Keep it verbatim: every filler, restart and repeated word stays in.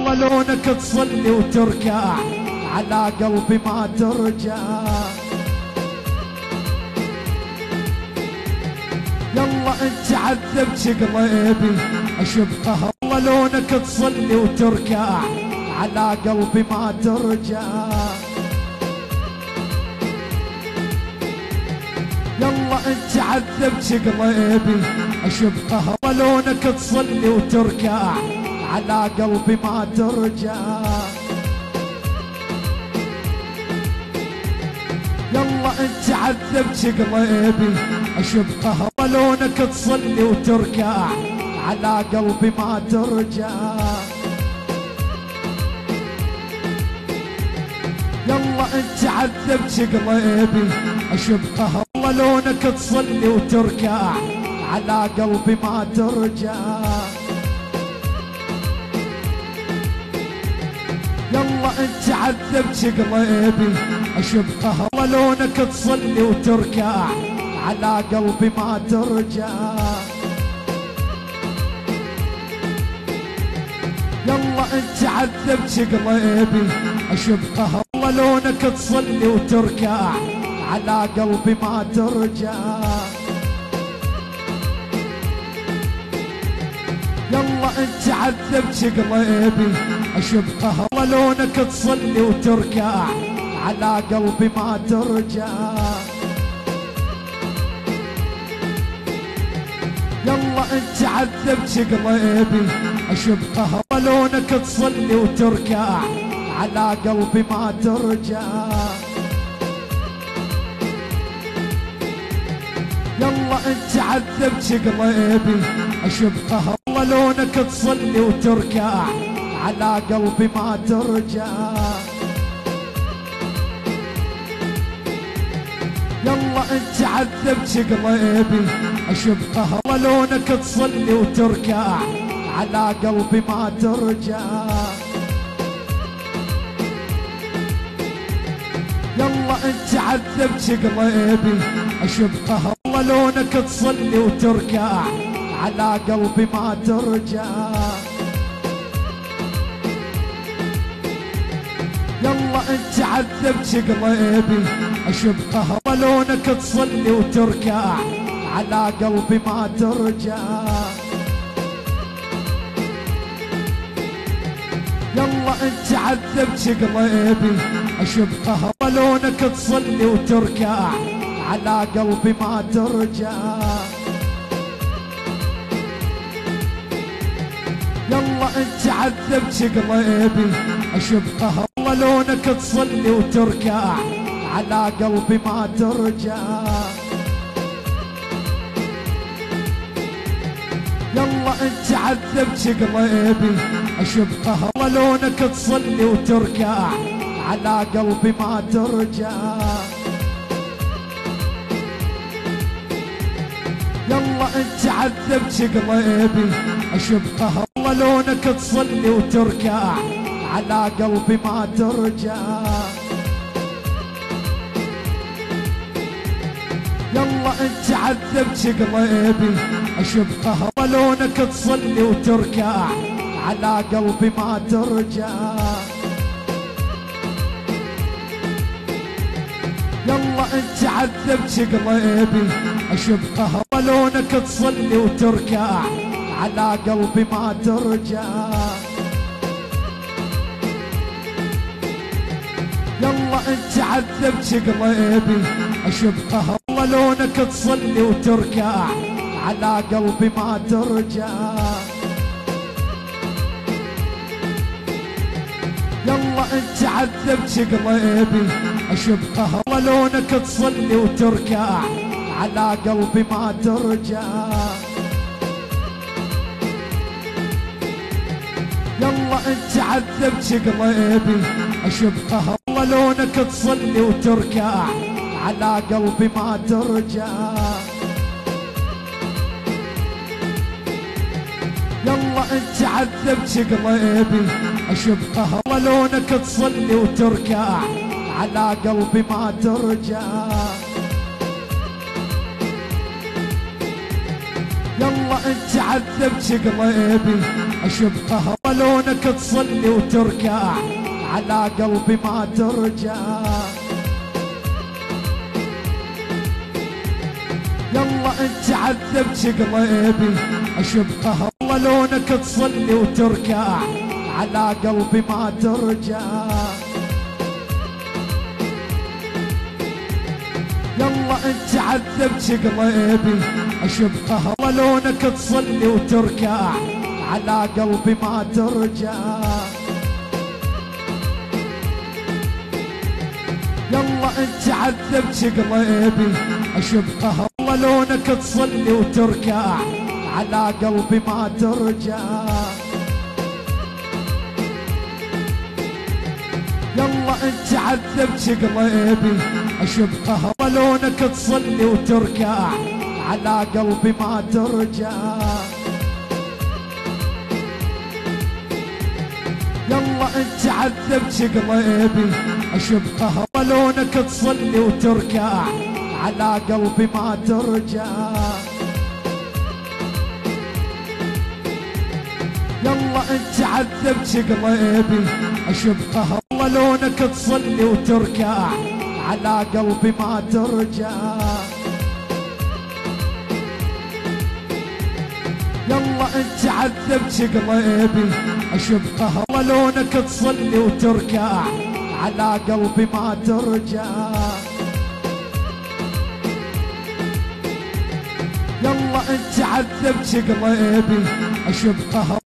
والله لونك تصلي وتركع على قلبي ما ترجع. يلا انت عذبت قلبي اشوف قهر. والله لونك تصلي وتركع على قلبي ما ترجع. يلا انت عذبت قلبي اشوف قهر. لونك تصلي وتركع على قلبي ما ترجع. يلا انت عذبت قلبي اشوف قهر. لونك تصلي وتركع على قلبي ما ترجع. يلا انت عذبت قلبي اشوف قهر. والله لونك تصلي وتركع على قلبي ما ترجع. يلا انت عذبت قلبي اشوف قهر. والله لونك تصلي وتركع على قلبي ما ترجع. يلا انت عذبت قلبي اشوف قهر. والله لونك تصلي وتركع على قلبي ما ترجع. يلا انت عذبت قلبي اشوف قهر. والله لونك تصلي وتركع على قلبي ما ترجع. يلا انت عذبت قلبي اشوف قهر. لونك تصلي وتركع على قلبي ما ترجع. يلا انت عذبت قلبي اشوف قهر. والله لونك تصلي وتركع على قلبي ما ترجع. يلا انت عذبت قلبي اشوف قهر. والله لونك تصلي وتركع على قلبي ما ترجع. يلا انت عذبت قلبي اشوف قهر. والله لونك تصلي وتركع على قلبي ما ترجع. يلا انت عذبت قلبي اشوف قهر. لونك تصلي وتركع على قلبي ما ترجع. يلا انت عذبت قلبي اشوف قهر. لونك تصلي وتركع على قلبي ما ترجع. يلا انت عذبت قلبي اشوف قهر. والله لونك تصلي وتركع على قلبي ما ترجع. يلا انت عذبت قلبي اشوف قهر. والله لونك تصلي وتركع على قلبي ما ترجع. يلا انت عذبت قلبي اشوف قهر. والله لونك تصلي وتركع على قلبي ما ترجع. يلا انت عذبت قلبي اشوف قهر. لونك تصلي وتركع على قلبي ما ترجع. يلا انت عذبت قلبي اشوف قهر. لونك تصلي وتركع على قلبي ما ترجع. يلا انت عذبت قلبي اشوف قهر. والله لونك تصلي وتركع على قلبي ما ترجع. يلا انت عذبت قلبي اشوف قهر. لونك تصلي وتركع على قلبي ما ترجع. يلا انت عذبت قلبي اشوف قهر. والله لونك تصلي وتركع على قلبي ما ترجع. يلا انت عذبت قلبي اشوف قهر. لونك تصلي وتركع على قلبي ما ترجع. يلا انت عذبت قلبي اشوف قهر. لونك تصلي وتركع على قلبي ما ترجع. يلا انت عذبت قلبي اشب قهر. والله لونك تصلي وتركع على قلبي ما ترجع. يلا انت عذبت قلبي اشب قهر. والله لونك تصلي وتركع على قلبي ما ترجع. يلا انت عذبت قلبي اشب قهر. والله لونك تصلي وتركع على قلبي ما ترجع. يلا انت عذبت قلبي اشب قهر. والله لونك تصلي وتركع على قلبي ما ترجع. يلا انت عذبت قلبي اشب قهر. والله لونك تصلي وتركع على قلبي ما ترجع. يلا انت عذبت قلبي اشب قهر. والله لونك تصلي وتركع على قلبي ما ترجع. يلا انت عذبت قلبي اشب قهر. والله لونك تصلي وتركع على قلبي ما ترجع. يلا انت عذبت قلبي اشب قهر.